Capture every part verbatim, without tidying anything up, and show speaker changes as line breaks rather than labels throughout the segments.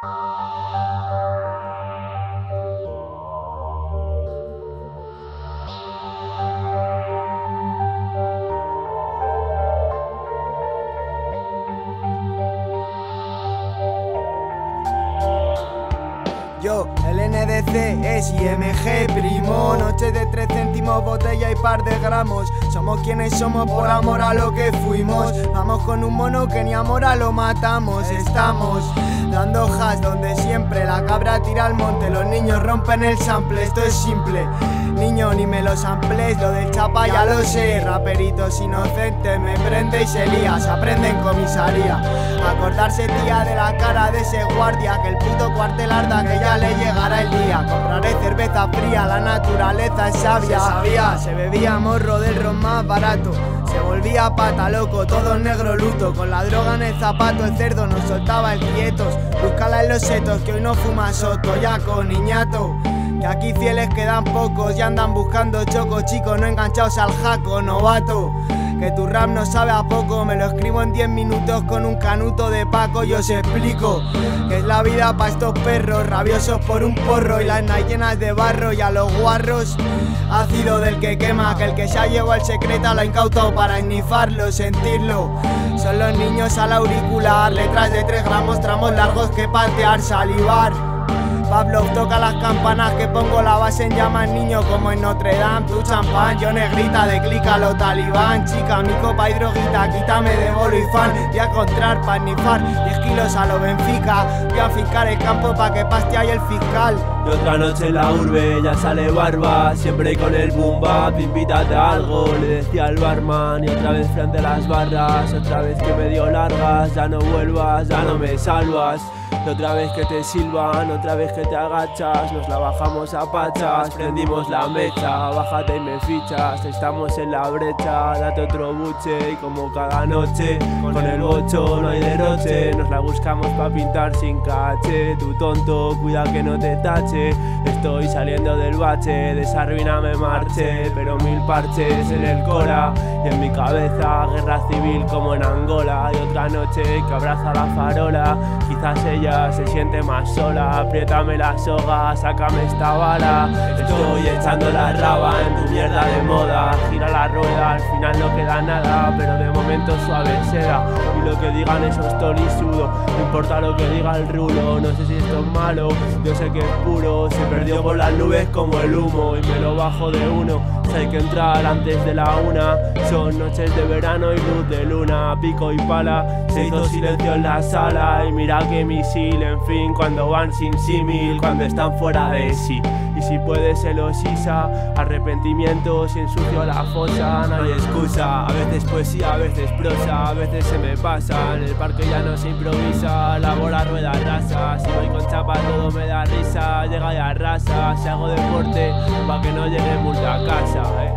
Yo, el N D C es I M G, primo. Noche de tres céntimos, botella y par de gramos. Somos quienes somos por amor a lo que fuimos. Vamos con un mono que ni amor a lo matamos. Estamos dando hash donde siempre la cabra tira al monte. Los niños rompen el sample, esto es simple. Niño, ni me lo samples, lo del chapa ya lo sé. Raperitos inocentes, me prende y se lía. Se aprende en comisaría. Acordarse, tía, de la cara de ese guardia, que el puto cuartel arda, que ya le llegará el día. Compraré cerveza fría, la naturaleza es sabia. Se sabía, se bebía morro del ron más barato. Se volvía pata loco, todo en negro luto. Con la droga en el zapato, el cerdo nos soltaba el quietos. Búscala en los setos, que hoy no fuma soto. Ya con niñato, que aquí fieles quedan pocos y andan buscando chocos, chicos, no enganchados al jaco, novato. Que tu rap no sabe a poco, me lo escribo en diez minutos con un canuto de Paco. Y os explico que es la vida pa' estos perros, rabiosos por un porro y las nights llenas de barro. Y a los guarros, ácido del que quema, que el que se ha llevado el secreto lo ha incautado para esnifarlo, sentirlo. Son los niños al auricular, letras de tres gramos, tramos largos que patear, salivar. Pablo toca las campanas, que pongo la base en llamas, niño, como en Notre Dame. Tu champán, yo negrita, de clic a lo talibán. Chica, mi copa y droguita, quítame de bolo y fan. Voy a encontrar pa' nifar diez kilos a lo Benfica. Voy a fincar el campo pa' que paste ahí el fiscal.
Y otra noche en la urbe, ya sale barba, siempre con el boom bap, invítate a algo, le decía al barman. Y otra vez frente a las barras, otra vez que me dio largas. Ya no vuelvas, ya no me salvas. Y otra vez que te silban, otra vez que te agachas. Nos la bajamos a pachas, prendimos la mecha. Bájate y me fichas, estamos en la brecha. Date otro buche y como cada noche, con el bocho no hay derroche. Nos la buscamos pa' pintar sin caché. Tu tonto, cuida que no te tache. Estoy saliendo del bache, de esa ruina me marché. Pero mil parches en el cora y en mi cabeza guerra civil como en Angola. Y otra noche que abraza la farola, quizás ella se siente más sola. Apriétame la soga, sácame esta bala. Estoy echando la raba en tu mierda de moda. Gira la rueda, al final no queda nada, pero de momento suave será. Y lo que digan esos tolisudos, no importa lo que diga el rulo. No sé si esto es malo, yo sé que es puro. Se perdió por las nubes como el humo y me lo bajo de uno. Si hay que entrar antes de la una, son noches de verano y luz de luna. Pico y pala, se hizo silencio en la sala. Y mira que misil, en fin, cuando van sin símil, cuando están fuera de sí. Y si puede se los isa, arrepentimiento si ensucio la fosa. No hay excusa, a veces poesía, a veces prosa, a veces se me pasa. En el parque ya no se improvisa, la bola rueda rasa. Si voy con chapa todo me da risa, llega y arrasa. Si hago deporte, pa' que no llegue multa a casa, eh.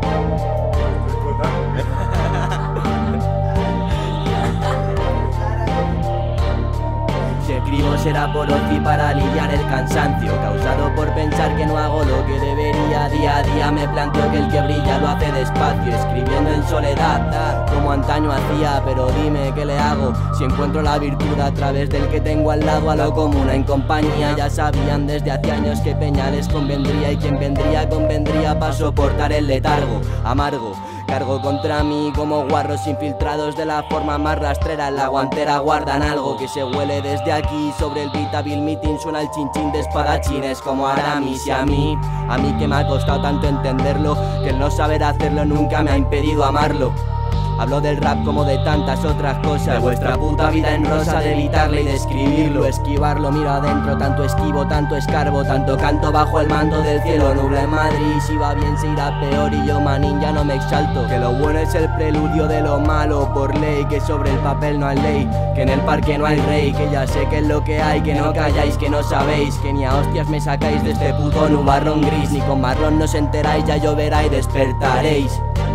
Si escribo será por ocio para aliviar el cansancio causado por pensar que no hago lo que debería. Día a día me planteo que el que brilla lo hace despacio, escribiendo en soledad como antaño hacía. Pero dime qué le hago si encuentro la virtud a través del que tengo al lado. A lo común en compañía, ya sabían desde hace años que Peñales convendría, y quien vendría convendría para soportar el letargo amargo. Cargo contra mí como guarros infiltrados de la forma más rastrera. En la guantera guardan algo que se huele desde aquí. Sobre el Vitaville Meeting suena el chinchín de espadachines como Aramis. Y a mí, a mí que me ha costado tanto entenderlo, que el no saber hacerlo nunca me ha impedido amarlo. Hablo del rap como de tantas otras cosas, de vuestra puta vida en rosa, de evitarle y de escribirlo, esquivarlo, miro adentro, tanto esquivo, tanto escarbo, tanto canto bajo el mando del cielo. Nubla en Madrid, si va bien se irá peor y yo manín ya no me exalto. Que lo bueno es el preludio de lo malo por ley, que sobre el papel no hay ley, que en el parque no hay rey, que ya sé que es lo que hay, que no calláis, que no sabéis, que ni a hostias me sacáis de este puto nubarrón gris, ni con marrón no os enteráis, ya lloverá y despertaréis.